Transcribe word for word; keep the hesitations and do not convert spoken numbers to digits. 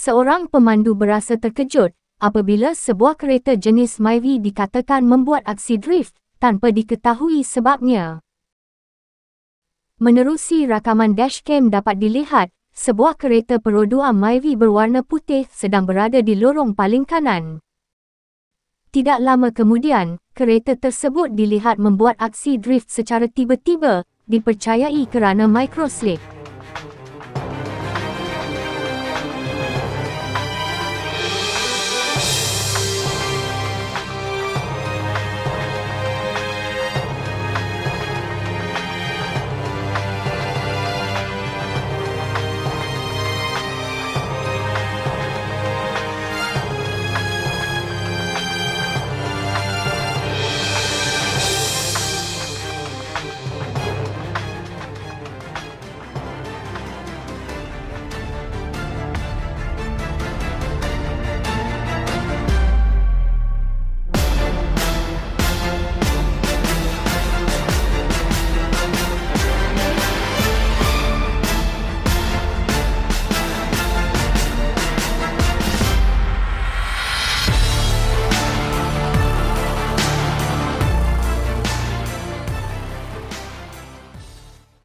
Seorang pemandu berasa terkejut apabila sebuah kereta jenis Myvi dikatakan membuat aksi drift tanpa diketahui sebabnya. Menerusi rakaman dashcam dapat dilihat, sebuah kereta perodua Myvi berwarna putih sedang berada di lorong paling kanan. Tidak lama kemudian, kereta tersebut dilihat membuat aksi drift secara tiba-tiba, dipercayai kerana microslip.